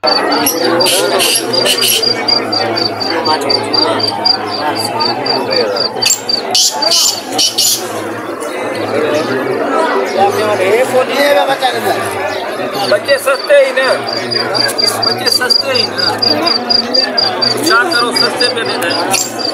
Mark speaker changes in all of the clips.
Speaker 1: बच्चे सस्ते ही ना, बच्चे सस्ते ही ना, 4 करोड़ सस्ते पे दे दें।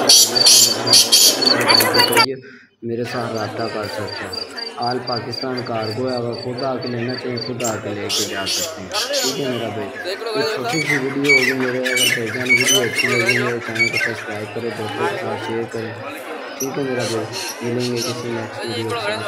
Speaker 2: मेरे साथ रब्ता कर सकते हैं। आल पाकिस्तान कार्गो है, अगर खुद आके लेना चाहिए खुद आके लेके जा सकते हैं। ठीक है मेरा भाई, ये छोटी सी वीडियो होगी मेरे, अगर भाईजान वीडियो अच्छी लगी मेरे चैनल को सब्सक्राइब करें, दोस्तों के साथ शेयर करें। ठीक है मेरा भाई, मिलेंगे किसी नेक्स्ट वीडियो के साथ।